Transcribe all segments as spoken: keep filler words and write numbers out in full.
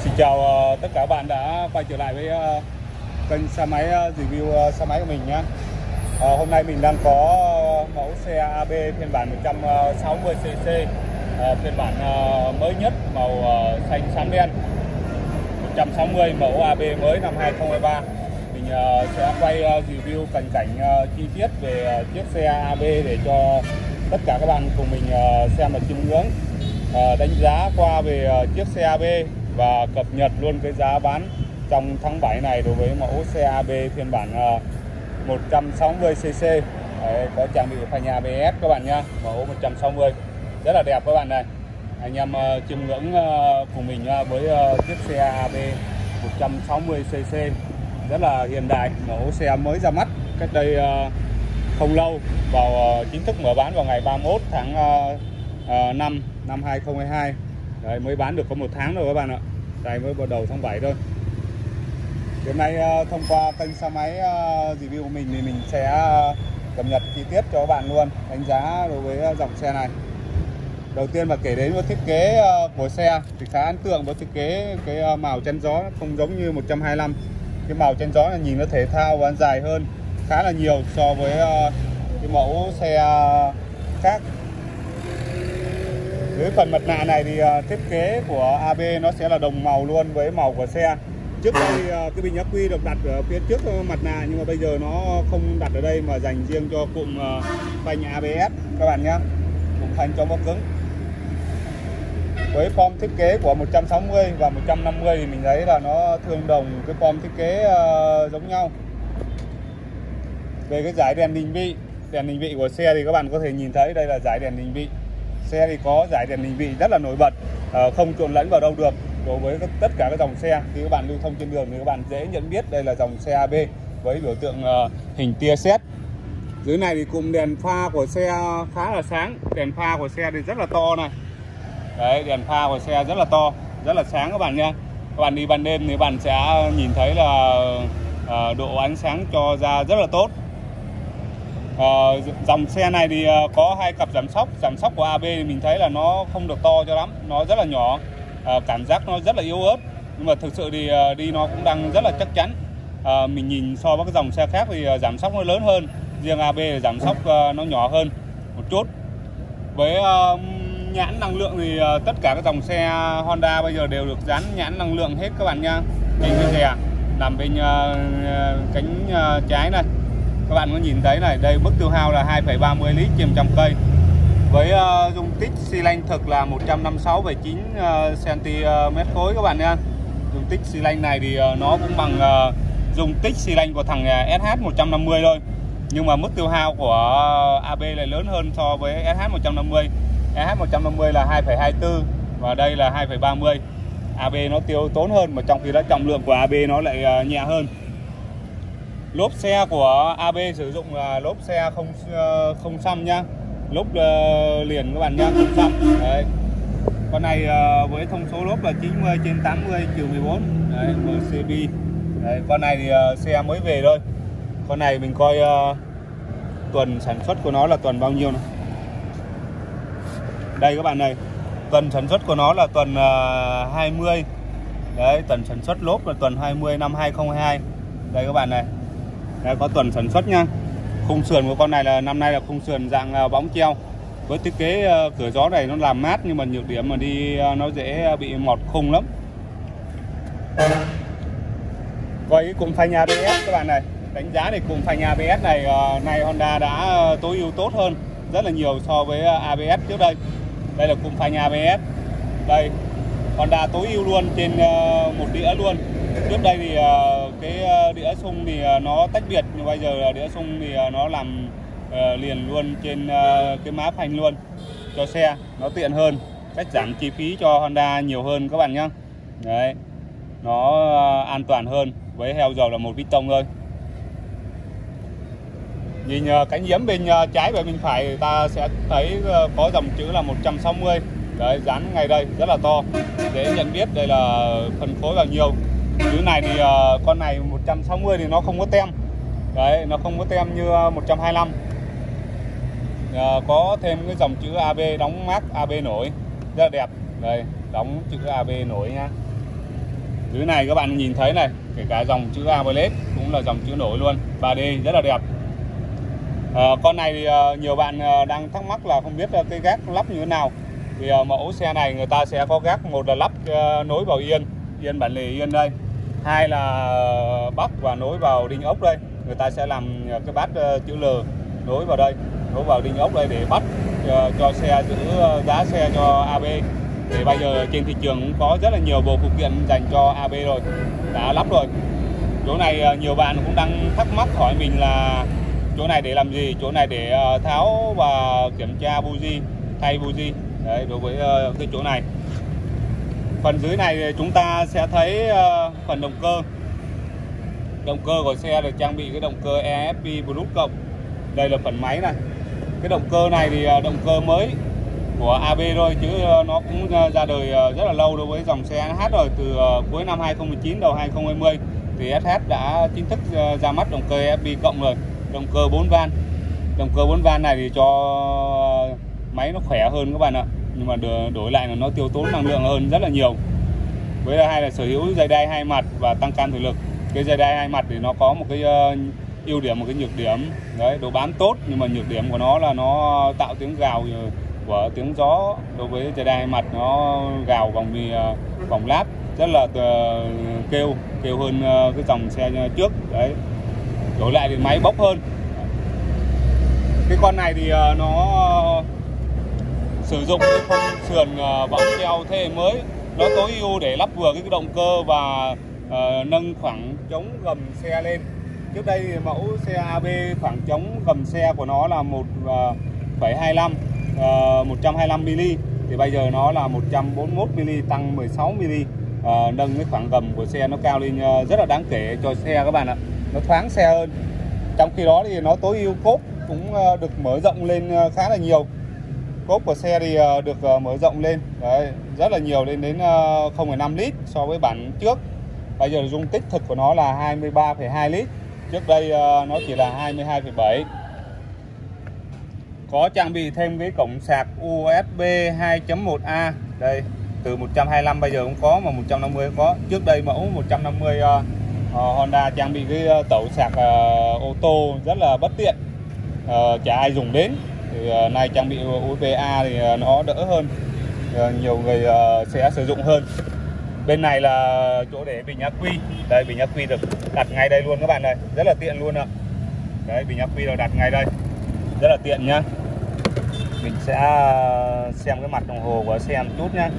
Xin chào uh, tất cả các bạn đã quay trở lại với uh, kênh xe máy uh, review uh, xe máy của mình nhé. Uh, hôm nay mình đang có uh, mẫu xe a bê phiên bản một trăm sáu mươi xê xê, uh, phiên bản uh, mới nhất, màu uh, xanh xám đen, một trăm sáu mươi mẫu a bê mới năm hai không hai ba. Mình uh, sẽ quay uh, review cận cảnh uh, chi tiết về uh, chiếc xe a bê để cho tất cả các bạn cùng mình uh, xem và chiêm ngưỡng, uh, đánh giá qua về uh, chiếc xe a bê và cập nhật luôn cái giá bán trong tháng bảy này đối với mẫu xe a bê phiên bản uh, một trăm sáu mươi xê xê. Đấy, có trang bị phanh a bê ét các bạn nhá, mẫu một trăm sáu mươi rất là đẹp các bạn này. Anh em uh, chiêm ngưỡng uh, cùng mình uh, với uh, chiếc xe a bê một trăm sáu mươi xê xê rất là hiện đại, mẫu xe mới ra mắt cách đây uh, không lâu, vào uh, chính thức mở bán vào ngày ba mươi mốt tháng năm năm hai không hai hai. Đấy, mới bán được có một tháng rồi các bạn ạ, đây mới vào đầu tháng bảy thôi. Hôm nay uh, thông qua kênh xe máy uh, review của mình thì mình sẽ uh, cập nhật chi tiết cho các bạn luôn, đánh giá đối với uh, dòng xe này. Đầu tiên là kể đến với thiết kế uh, của xe thì khá ấn tượng với thiết kế cái uh, màu chân gió không giống như một trăm hai mươi lăm. Cái màu chân gió là nhìn nó thể thao và dài hơn khá là nhiều so với uh, cái mẫu xe uh, khác. Dưới phần mặt nạ này thì uh, thiết kế của a bê nó sẽ là đồng màu luôn với màu của xe. Trước đây uh, cái bình ắc quy được đặt ở phía trước mặt nạ, nhưng mà bây giờ nó không đặt ở đây mà dành riêng cho cụm uh, phanh a bê ét các bạn nhé, cụm phanh cho bó cứng. Với form thiết kế của một trăm sáu mươi và một trăm năm mươi thì mình thấy là nó tương đồng cái form thiết kế uh, giống nhau. Về cái dải đèn định vị, đèn định vị của xe thì các bạn có thể nhìn thấy đây là dải đèn định vị. Xe thì có dải đèn định vị rất là nổi bật, uh, không trộn lẫn vào đâu được. Đối với tất cả các dòng xe khi các bạn lưu thông trên đường thì các bạn dễ nhận biết đây là dòng xe a bê với biểu tượng uh, hình tia sét. Dưới này thì cụm đèn pha của xe khá là sáng, đèn pha của xe thì rất là to này. Đấy, đèn pha của xe rất là to, rất là sáng các bạn nha. Các bạn đi ban đêm thì các bạn sẽ nhìn thấy là uh, độ ánh sáng cho ra rất là tốt. Uh, dòng xe này thì uh, có hai cặp giảm sóc. Giảm sóc của a bê thì mình thấy là nó không được to cho lắm, nó rất là nhỏ. Uh, cảm giác nó rất là yếu ớt, nhưng mà thực sự thì uh, đi nó cũng đang rất là chắc chắn. Uh, mình nhìn so với các dòng xe khác thì uh, giảm sóc nó lớn hơn, riêng a bê thì giảm sóc uh, nó nhỏ hơn một chút. Với uh, nhãn năng lượng thì uh, tất cả các dòng xe Honda bây giờ đều được dán nhãn năng lượng hết các bạn nha. Trên cái rè nằm bên uh, cánh uh, trái này, các bạn có nhìn thấy này, đây mức tiêu hao là hai phẩy ba mươi lít trên một trăm cây. Với uh, dung tích xi lanh thực là một trăm năm mươi sáu phẩy chín xăng-ti-mét khối các bạn nha. Dung tích xi lanh này thì uh, nó cũng bằng uh, dung tích xi lanh của thằng uh, ét hát một trăm năm mươi thôi. Nhưng mà mức tiêu hao của uh, a bê lại lớn hơn so với ét hát một trăm năm mươi. ét hát một trăm năm mươi là hai phẩy hai mươi tư và đây là hai phẩy ba mươi. a bê nó tiêu tốn hơn, mà trong khi đó trọng lượng của a bê nó lại uh, nhẹ hơn. Lốp xe của a bê sử dụng là lốp xe không uh, không xăm nhá, lốp uh, liền các bạn nhá, không xăm. Đấy. Con này uh, với thông số lốp là chín mươi trên tám mươi trừ mười bốn. Đấy, em xê bê. Đấy, con này thì uh, xe mới về thôi. Con này mình coi uh, tuần sản xuất của nó là tuần bao nhiêu này. Đây các bạn này, tuần sản xuất của nó là tuần uh, hai mươi. Đấy, tuần sản xuất lốp là tuần hai mươi năm hai không hai hai. Đây các bạn này. Đây có tuần sản xuất nha. Khung sườn của con này là năm nay là khung sườn dạng uh, bóng treo. Với thiết kế uh, cửa gió này nó làm mát, nhưng mà nhược điểm mà đi uh, nó dễ bị mọt khung lắm. Với cụm phanh a bê ét các bạn này, đánh giá thì cụm phanh a bê ét này uh, nay Honda đã uh, tối ưu tốt hơn rất là nhiều so với uh, a bê ét trước đây. Đây là cụm phanh a bê ét. Đây, Honda tối ưu luôn trên uh, một đĩa luôn. Trước đây thì uh, cái uh, đĩa xung thì uh, nó tách biệt, nhưng bây giờ uh, đĩa xung thì uh, nó làm uh, liền luôn trên uh, cái má phanh luôn cho xe, nó tiện hơn, cách giảm chi phí cho Honda nhiều hơn các bạn nhé. Đấy, nó uh, an toàn hơn, với heo dầu là một piston thôi. Nhìn uh, cánh giếm bên uh, trái và bên phải ta sẽ thấy uh, có dòng chữ là một trăm sáu mươi. Đấy, dán ngay đây rất là to, dễ nhận biết đây là phân khối bao nhiêu. Dưới này thì uh, con này một trăm sáu mươi thì nó không có tem. Đấy, nó không có tem như một trăm hai mươi lăm. Uh, có thêm cái dòng chữ a bê đóng mác a bê nổi rất là đẹp. Đây, đóng chữ a bê nổi nha. Dưới này các bạn nhìn thấy này, kể cả dòng chữ Averlet cũng là dòng chữ nổi luôn, ba D rất là đẹp. À, con này thì uh, nhiều bạn uh, đang thắc mắc là không biết uh, cái gác lắp như thế nào. Thì uh, mẫu xe này người ta sẽ có gác, một là lắp uh, nối vào yên, yên bản lề yên đây. Hai là uh, bắc và nối vào đinh ốc đây. Người ta sẽ làm uh, cái bát uh, chữ L nối vào đây, nối vào đinh ốc đây để bắt uh, cho xe, giữ uh, giá xe cho a bê. Thì bây giờ trên thị trường cũng có rất là nhiều bộ phụ kiện dành cho a bê rồi, đã lắp rồi. Chỗ này uh, nhiều bạn cũng đang thắc mắc hỏi mình là chỗ này để làm gì? Chỗ này để uh, tháo và kiểm tra buji, thay buji. Đấy, đối với uh, cái chỗ này. Phần dưới này thì chúng ta sẽ thấy uh, phần động cơ. Động cơ của xe được trang bị cái động cơ e ép pê Plus cộng. Đây là phần máy này. Cái động cơ này thì uh, động cơ mới của a bê thôi, chứ uh, nó cũng uh, ra đời uh, rất là lâu đối với dòng xe ét hát rồi. Từ uh, cuối năm hai không một chín đầu hai không hai không thì ét hát đã chính thức uh, ra mắt động cơ e ép pê cộng rồi. Động cơ bốn van. Động cơ bốn van này thì cho máy nó khỏe hơn các bạn ạ. Nhưng mà đổi lại là nó tiêu tốn năng lượng hơn rất là nhiều. Với là hai là sở hữu dây đai hai mặt và tăng cam thủy lực. Cái dây đai hai mặt thì nó có một cái uh, ưu điểm, một cái nhược điểm. Đấy, độ bám tốt, nhưng mà nhược điểm của nó là nó tạo tiếng gào của tiếng gió. Đối với dây đai hai mặt nó gào vòng vì uh, vòng láp rất là uh, kêu kêu hơn uh, cái dòng xe trước. Đấy. Đổi lại thì máy bốc hơn. Cái con này thì uh, nó sử dụng cái khung sườn uh, võng treo thế hệ mới. Nó tối ưu để lắp vừa cái động cơ và uh, nâng khoảng trống gầm xe lên. Trước đây thì mẫu xe a bê khoảng trống gầm xe của nó là một phẩy hai lăm, uh, một trăm hai mươi lăm mi-li-mét. Thì bây giờ nó là một trăm bốn mươi mốt mi-li-mét, tăng mười sáu mi-li-mét. Uh, nâng cái khoảng gầm của xe nó cao lên uh, rất là đáng kể cho xe các bạn ạ. Nó thoáng xe hơn. Trong khi đó thì nó tối ưu cốp cũng uh, được mở rộng lên uh, khá là nhiều. Cốp của xe thì uh, được uh, mở rộng lên. Đấy, rất là nhiều, lên đến uh, không phẩy năm lít so với bản trước. Bây giờ dung tích thực của nó là hai mươi ba phẩy hai lít. Trước đây uh, nó chỉ là hai mươi hai phẩy bảy. Có trang bị thêm cái cổng sạc u ét bê hai chấm một A. Đây, từ một trăm hai mươi lăm bây giờ cũng có, mà một trăm năm mươi cũng có. Trước đây mẫu một trăm năm mươi uh, uh, Honda trang bị cái uh, tẩu sạc uh, ô tô rất là bất tiện, uh, chả ai dùng đến. Thì uh, nay trang bị u ét bê A thì uh, nó đỡ hơn, uh, nhiều người uh, sẽ sử dụng hơn. Bên này là chỗ để bình ắc quy. Đây, bình ắc quy được đặt ngay đây luôn các bạn ơi, rất là tiện luôn ạ. Đấy, bình ắc quy được đặt ngay đây, rất là tiện nhá. Mình sẽ xem cái mặt đồng hồ của xe một chút nhá.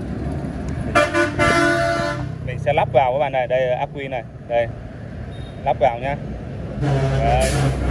Mình sẽ lắp vào các bạn này, đây là ắc quy này, đây lắp vào nhá. Đây.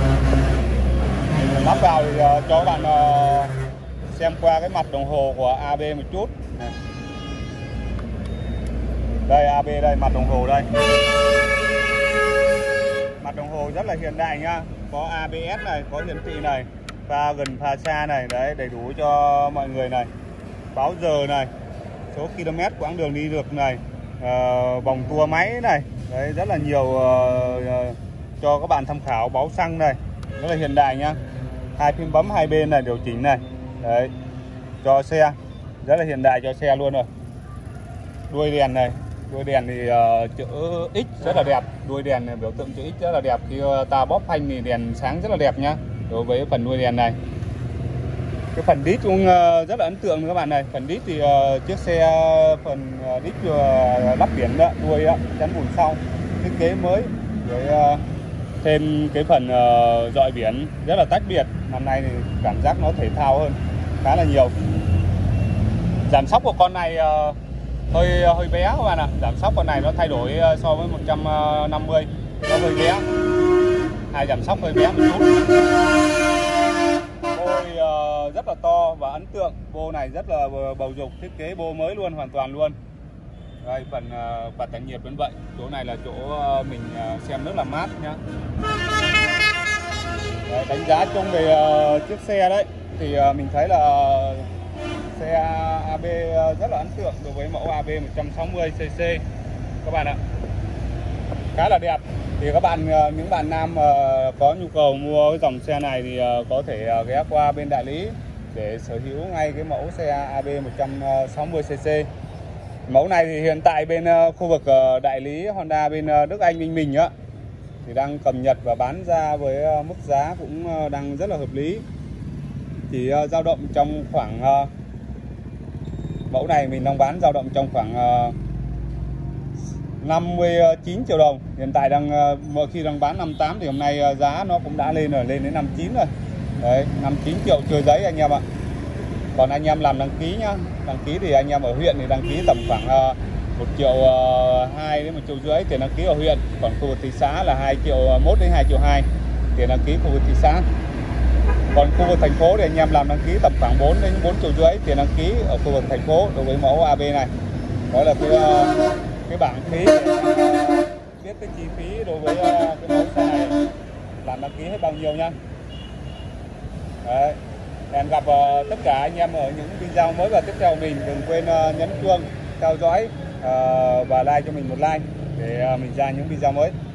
Lắp vào thì uh, cho các bạn uh, xem qua cái mặt đồng hồ của a bê một chút. Đây, a bê đây, mặt đồng hồ đây. Mặt đồng hồ rất là hiện đại nhá. Có a bê ét này, có hiển thị này, pha gần pha xa này, đấy, đầy đủ cho mọi người này. Báo giờ này, số km quãng đường đi được này, uh, vòng tua máy này, đấy, rất là nhiều uh, uh, cho các bạn tham khảo. Báo xăng này, rất là hiện đại nhá. Hai phím bấm hai bên này, điều chỉnh này, đấy, cho xe rất là hiện đại cho xe luôn rồi. Đuôi đèn này, đuôi đèn thì uh, chữ X rất là đẹp. Đuôi đèn này, biểu tượng chữ X rất là đẹp. Khi uh, ta bóp phanh thì đèn sáng rất là đẹp nhá. Đối với phần đuôi đèn này, cái phần đít cũng uh, rất là ấn tượng các bạn này. Phần đít thì uh, chiếc xe phần uh, đít uh, lắp biển đó, đuôi đó, chắn bùn sau, thiết kế mới với uh, thêm cái phần uh, dọi biển rất là tách biệt. Năm nay thì cảm giác nó thể thao hơn khá là nhiều. Giảm sóc của con này uh, hơi hơi bé các bạn ạ. Giảm sóc con này nó thay đổi uh, so với một trăm năm mươi, nó hơi bé. Hai giảm sóc hơi bé một chút. Bôi uh, rất là to và ấn tượng. Bô này rất là bầu dục, thiết kế bô mới luôn, hoàn toàn luôn. Đây, phần uh, quạt tản nhiệt vẫn vậy. Chỗ này là chỗ uh, mình uh, xem rất là mát nhá. Đấy, đánh giá chung về uh, chiếc xe đấy thì uh, mình thấy là xe a bê uh, rất là ấn tượng đối với mẫu a bê một trăm sáu mươi xê xê các bạn ạ. Khá là đẹp. Thì các bạn, uh, những bạn nam uh, có nhu cầu mua cái dòng xe này thì uh, có thể uh, ghé qua bên đại lý để sở hữu ngay cái mẫu xe a bê một trăm sáu mươi xê xê. Mẫu này thì hiện tại bên uh, khu vực uh, đại lý Honda bên uh, Đức Anh Minh Mình á thì đang cầm nhật và bán ra với uh, mức giá cũng uh, đang rất là hợp lý. Chỉ uh, dao động trong khoảng uh, mẫu này mình đang bán dao động trong khoảng uh, năm mươi chín triệu đồng. Hiện tại đang uh, mỗi khi đang bán năm mươi tám thì hôm nay uh, giá nó cũng đã lên rồi, lên đến năm mươi chín rồi. Đấy, năm mươi chín triệu chưa giấy anh em ạ. Còn anh em làm đăng ký nhá, đăng ký thì anh em ở huyện thì đăng ký tầm khoảng uh, một triệu hai đến một triệu rưỡi tiền đăng ký ở huyện. Còn khu vực thị xã là hai triệu một đến hai triệu hai tiền đăng ký khu vực thị xã. Còn khu vực thành phố thì anh em làm đăng ký tầm khoảng bốn đến bốn triệu rưỡi tiền đăng ký ở khu vực thành phố đối với mẫu a bê này. Đó là cái uh, cái bảng phí để biết cái chi phí đối với uh, cái mẫu xe này làm đăng ký hết bao nhiêu nhá. Đấy. Hẹn gặp uh, tất cả anh em ở những video mới và tiếp theo mình. Đừng quên uh, nhấn chuông theo dõi uh, và like cho mình một like để uh, mình ra những video mới.